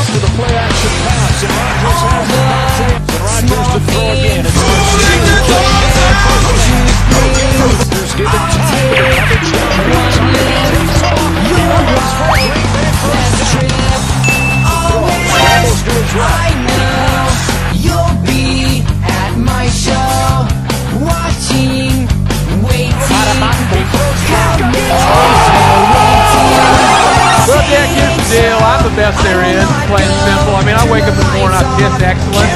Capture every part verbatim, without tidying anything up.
to the play action pass, and Rodgers has the box in. And Rodgers to throw again. It's Rodgers given time for the I know you'll be at my show, watching, waiting. Well, Jack, here's the deal. I'm the best there is, plain and simple. I mean, I wake up in the morning, I piss excellent.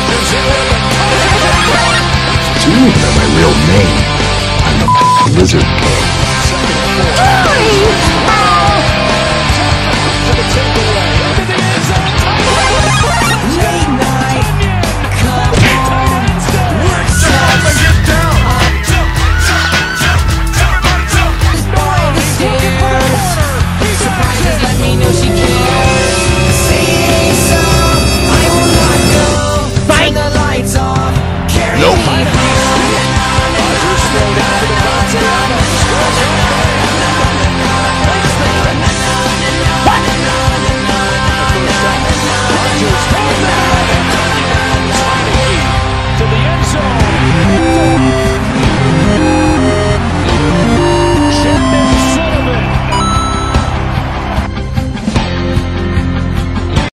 You don't even know my real name. I'm a lizard.